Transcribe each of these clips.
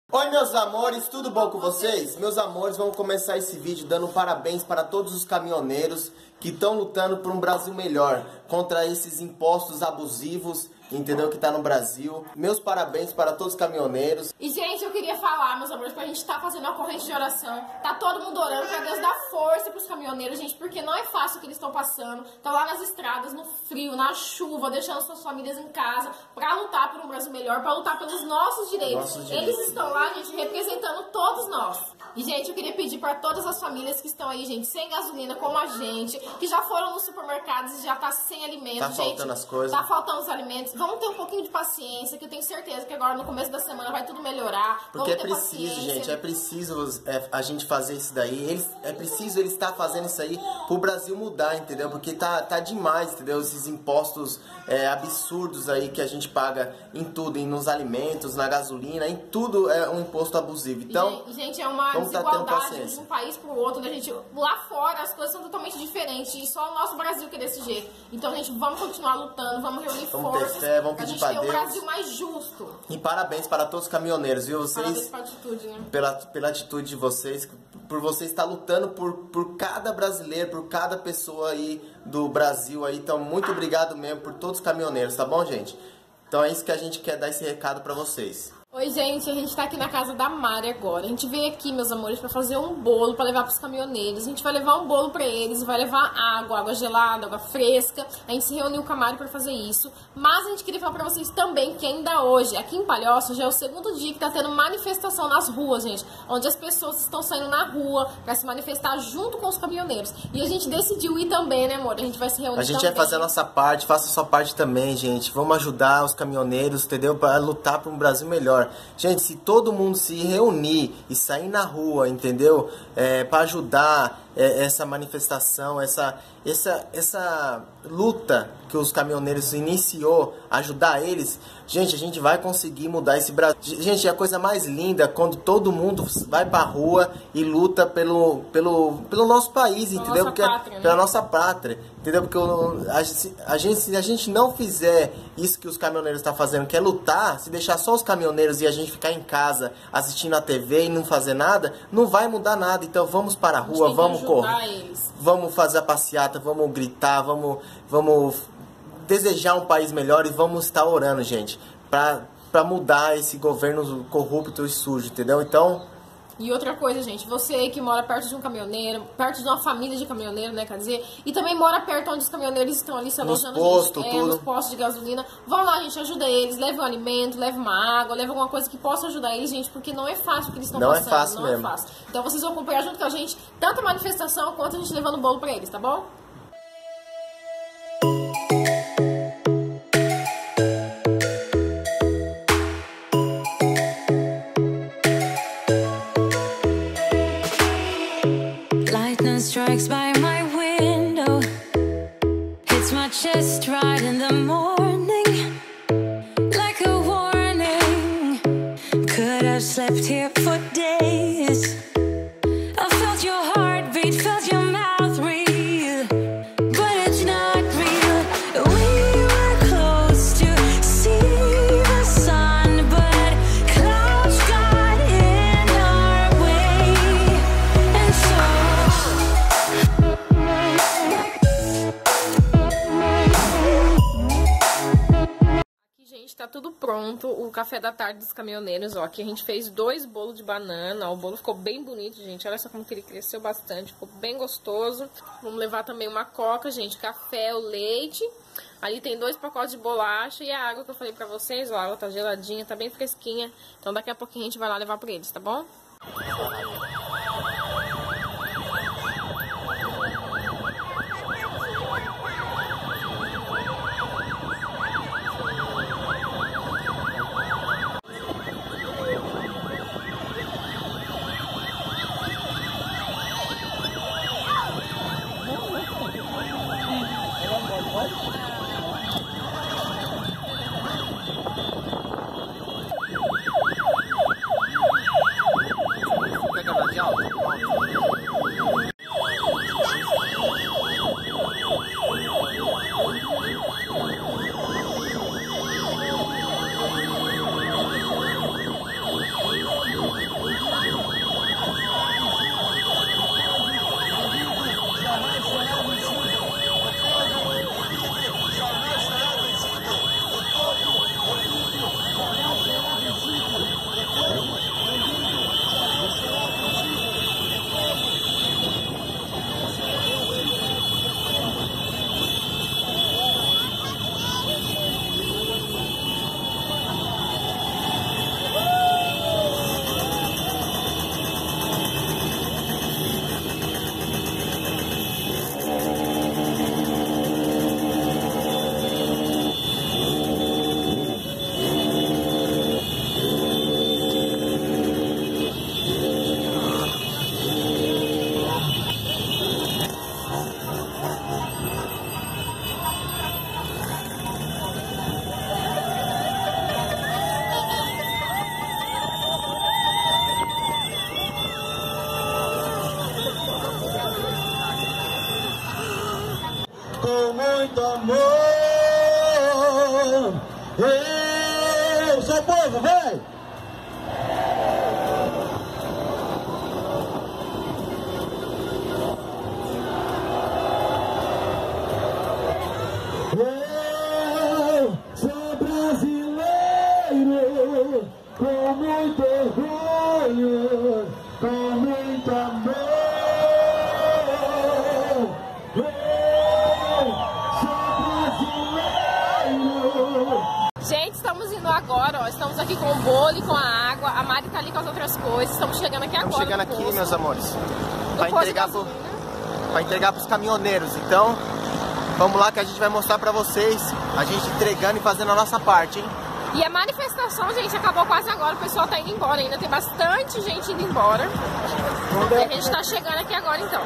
Oi meus amores, tudo bom com vocês? Meus amores, vamos começar esse vídeo dando parabéns para todos os caminhoneiros que estão lutando por um Brasil melhor, contra esses impostos abusivos, entendeu? Que tá no Brasil. Meus parabéns para todos os caminhoneiros. E gente, eu queria falar, meus amores, pra gente tá fazendo uma corrente de oração. Tá todo mundo orando pra Deus dar força pros caminhoneiros, gente, porque não é fácil o que eles estão passando. Estão lá nas estradas, no frio, na chuva, deixando suas famílias em casa, pra lutar por um Brasil melhor, pra lutar pelos nossos direitos. Eles estão lá, gente, representando todos nós. E, gente, eu queria pedir pra todas as famílias que estão aí, gente, sem gasolina, como a gente, que já foram nos supermercados e já tá sem alimento, tá gente. Faltando as coisas. Tá faltando os alimentos. Vamos ter um pouquinho de paciência, que eu tenho certeza que agora no começo da semana vai tudo melhorar. Porque é preciso, gente, é preciso a gente fazer isso daí. É preciso eles estar fazendo isso aí pro Brasil mudar, entendeu? Porque tá demais, entendeu? Esses impostos absurdos aí que a gente paga em tudo, nos alimentos, na gasolina, em tudo é um imposto abusivo. Então, gente, é uma desigualdade de um país pro outro, né, gente? Lá fora as coisas são totalmente diferentes e só o nosso Brasil que é desse jeito. Então, gente, vamos continuar lutando, vamos reunir forças. Vamos pedir pra Deus. Um Brasil mais justo. E parabéns para todos os caminhoneiros, viu? Vocês, parabéns pela atitude, né? Pela atitude de vocês, por vocês estar lutando por cada brasileiro, por cada pessoa aí do Brasil aí. Então, muito obrigado mesmo por todos os caminhoneiros, tá bom, gente? Então é isso que a gente quer dar esse recado pra vocês. Oi, gente, a gente tá aqui na casa da Mari agora. A gente veio aqui, meus amores, pra fazer um bolo pra levar pros caminhoneiros. A gente vai levar um bolo pra eles, vai levar água gelada, água fresca. A gente se reuniu com a Mari pra fazer isso. Mas a gente queria falar pra vocês também que ainda hoje, aqui em Palhoça, já é o segundo dia que tá tendo manifestação nas ruas, gente. Onde as pessoas estão saindo na rua pra se manifestar junto com os caminhoneiros. E a gente decidiu ir também, né, amor? A gente vai se reunir também. A gente vai fazer a nossa parte, faça a sua parte também, gente. Vamos ajudar os caminhoneiros, entendeu? Pra lutar por um Brasil melhor. Gente, se todo mundo se reunir e sair na rua, entendeu? Para ajudar essa manifestação, essa luta que os caminhoneiros iniciou, ajudar eles, gente, a gente vai conseguir mudar esse Brasil. Gente, é a coisa mais linda quando todo mundo vai pra rua e luta pelo nosso país, entendeu? Porque pela nossa pátria, entendeu? Porque se a gente não fizer isso que os caminhoneiros estão fazendo, que é lutar, se deixar só os caminhoneiros e a gente ficar em casa assistindo a TV e não fazer nada, não vai mudar nada. Então vamos para a rua, vamos correr, vamos fazer a passeata, vamos gritar, vamos desejar um país melhor e vamos estar orando, gente, pra mudar esse governo corrupto e sujo, entendeu? Então... E outra coisa, gente, você aí que mora perto de um caminhoneiro, perto de uma família de caminhoneiro, né, quer dizer, e também mora perto onde os caminhoneiros estão ali se alojando, nos postos de gasolina, vão lá, gente, ajuda eles, leva um alimento, leva uma água, leva alguma coisa que possa ajudar eles, gente, porque não é fácil o que eles estão passando. Não é fácil mesmo. É fácil. Então vocês vão acompanhar junto com a gente tanto a manifestação quanto a gente levando o bolo pra eles, tá bom? Strikes by my window, hits my chest right in the morning, like a warning. Could have slept here for days. I felt your heartbeat, felt your mouth breathe, but it's not real. We were close to see the sun, but clouds got in our way, and so gente, tá tudo pronto, o café da tarde dos caminhoneiros, ó, aqui a gente fez 2 bolos de banana, ó, o bolo ficou bem bonito, gente, olha só como que ele cresceu bastante, ficou bem gostoso. Vamos levar também uma coca, gente, café, o leite, ali tem 2 pacotes de bolacha e a água que eu falei pra vocês, ó, a água tá geladinha, tá bem fresquinha, então daqui a pouquinho a gente vai lá levar pra eles, tá bom? muito amor. Ei, seu povo, vem! Eu sou brasileiro, com muito orgulho, com muito amor. Eu sou brasileiro. Gente, estamos indo agora, ó. Estamos aqui com o bolo e com a água. A Mari tá ali com as outras coisas. Estamos chegando aqui agora. Estamos chegando aqui, posto. meus amores. Para Entregar pros caminhoneiros. Então, vamos lá que a gente vai mostrar pra vocês a gente entregando e fazendo a nossa parte, hein? E a manifestação, gente, acabou quase agora. O pessoal tá indo embora ainda. Tem bastante gente indo embora. E a gente tá chegando aqui agora, então.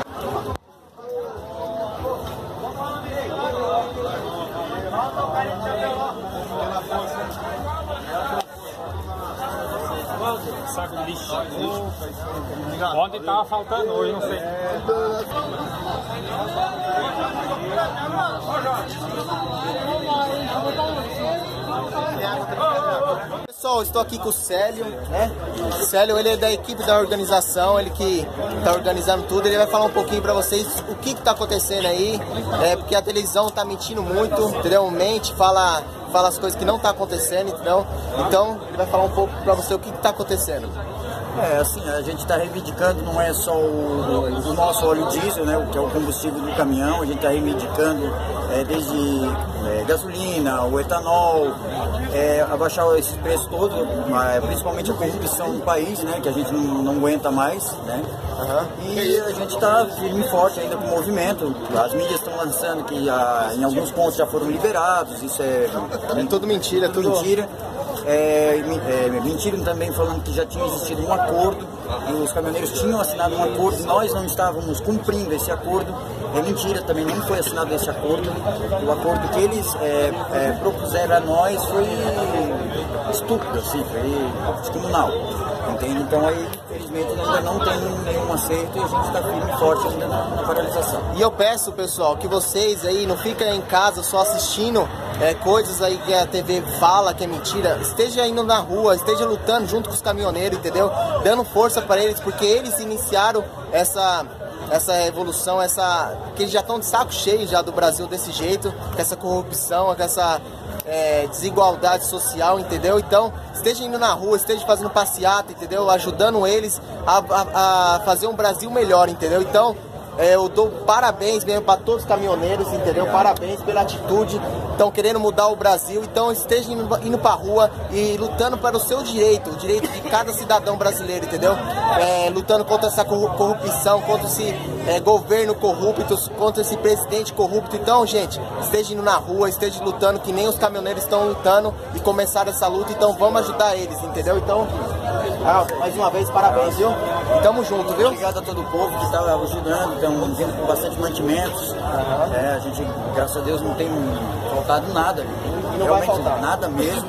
Saco de lixo. Ontem tava faltando, hoje não sei. Pessoal, estou aqui com o Célio, né? O Célio, ele é da equipe da organização, ele que tá organizando tudo. Ele vai falar um pouquinho pra vocês o que tá acontecendo aí, porque a televisão tá mentindo muito, entendeu? Mente, fala as coisas que não tá acontecendo, entendeu? Então, ele vai falar um pouco pra você o que tá acontecendo. Assim, a gente está reivindicando, não é só o nosso óleo diesel, né, que é o combustível do caminhão, a gente está reivindicando desde gasolina, o etanol, abaixar esses preços todos, principalmente a corrupção no país, né, que a gente não aguenta mais, né. E a gente está firme e forte ainda com o movimento. As mídias estão lançando que em alguns pontos já foram liberados, isso é tudo mentira, tudo mentira. Mentiram também falando que já tinha existido um acordo e os caminhoneiros tinham assinado um acordo e nós não estávamos cumprindo esse acordo. É mentira, também nem foi assinado esse acordo. O acordo que eles propuseram a nós foi estúpido, assim, foi descomunal. Entende? Então aí, infelizmente, ainda não tem nenhum acerto e a gente está firme e forte ainda na paralisação. E eu peço, pessoal, que vocês aí não fiquem em casa só assistindo coisas aí que a TV fala que é mentira. Esteja indo na rua, esteja lutando junto com os caminhoneiros, entendeu? Dando força para eles, porque eles iniciaram essa revolução, que eles já estão de saco cheio já do Brasil desse jeito, com essa corrupção, com essa desigualdade social, entendeu? Então, esteja indo na rua, esteja fazendo passeata, entendeu? Ajudando eles a fazer um Brasil melhor, entendeu? Então, eu dou parabéns mesmo para todos os caminhoneiros, entendeu? Parabéns pela atitude, estão querendo mudar o Brasil, então esteja indo pra rua e lutando para o seu direito, o direito de cada cidadão brasileiro, entendeu? Lutando contra essa corrupção, contra esse governo corrupto, contra esse presidente corrupto. Então, gente, esteja indo na rua, esteja lutando que nem os caminhoneiros estão lutando e começaram essa luta, então vamos ajudar eles, entendeu? Então, mais uma vez, parabéns, viu? E tamo junto, viu? Obrigado a todo o povo que está ajudando, estamos vindo com bastante mantimentos. A gente, graças a Deus, não tem faltado nada. E não vai faltar. Nada mesmo.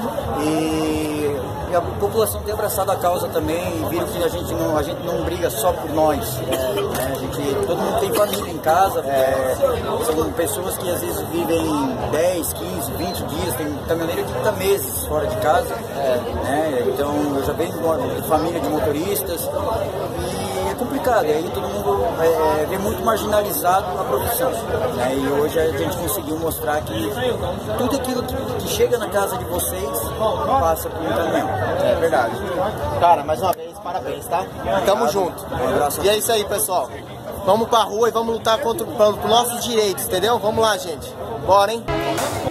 E a população tem abraçado a causa também, viram que a gente não briga só por nós. Todo mundo tem família em casa, são pessoas que às vezes vivem 10, 15, 20 dias, tem caminhoneiro que está meses fora de casa. Então eu já venho de família de motoristas e é complicado, e aí todo mundo vê muito marginalizado a profissão. E hoje a gente conseguiu mostrar que tudo aquilo que chega na casa de vocês passa por um caminhão. É verdade. Cara, mais uma vez, parabéns, tá? Tamo junto. E é isso aí, pessoal. Vamos pra rua e vamos lutar pelos nossos direitos, entendeu? Vamos lá, gente. Bora, hein?